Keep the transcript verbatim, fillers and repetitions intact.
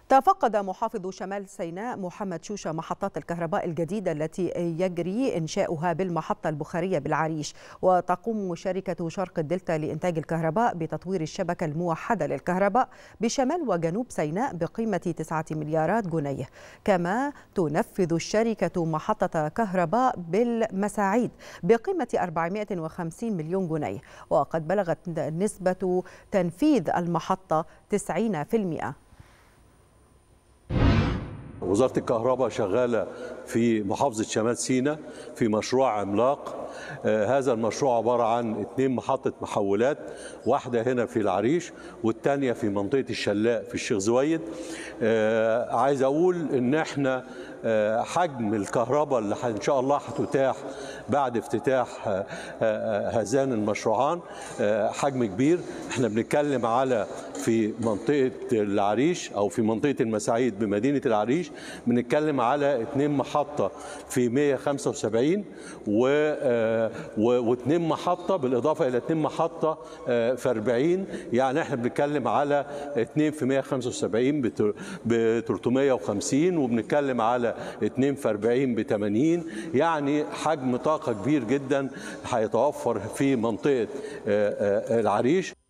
تفقد محافظ شمال سيناء محمد شوشة محطات الكهرباء الجديدة التي يجري إنشاؤها بالمحطة البخارية بالعريش. وتقوم شركة شرق الدلتا لإنتاج الكهرباء بتطوير الشبكة الموحدة للكهرباء بشمال وجنوب سيناء بقيمة تسعة مليارات جنيه. كما تنفذ الشركة محطة كهرباء بالمساعيد بقيمة أربعمائة وخمسين مليون جنيه، وقد بلغت نسبة تنفيذ المحطة تسعين بالمئة. وزارة الكهرباء شغالة في محافظة شمال سيناء في مشروع عملاق. آه هذا المشروع عبارة عن اثنين محطة محولات، واحدة هنا في العريش والثانية في منطقة الشلاء في الشيخ زويد. آه عايز أقول إن احنا آه حجم الكهرباء اللي إن شاء الله هتتاح بعد افتتاح آه آه هذان المشروعان آه حجم كبير. احنا بنتكلم على في منطقة العريش أو في منطقة المساعيد بمدينة العريش بنتكلم على اثنين محطة في مائة وخمسة وسبعين واثنين محطة بالإضافة إلى اثنين محطة في أربعين، يعني احنا بنتكلم على اثنين في مائة وخمسة وسبعين ب ثلاثمائة وخمسين، وبنتكلم على اثنين في أربعين ب ثمانين، يعني حجم طاقة كبير جدا هيتوفر في منطقة العريش.